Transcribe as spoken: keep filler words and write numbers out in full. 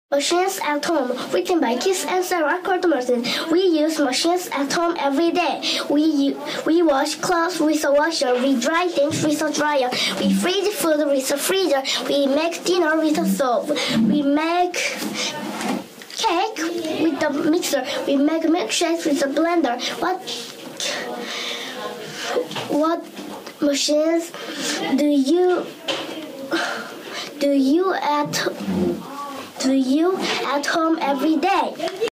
Machines at home, written by Kiss and Sarah Martin. We use machines at home every day. We we wash clothes with a washer. We dry things with a dryer. We freeze food with a freezer. We make dinner with a stove. We make cake with a mixer. We make milkshakes with a blender. What what machines do you do you at Do you at home every day?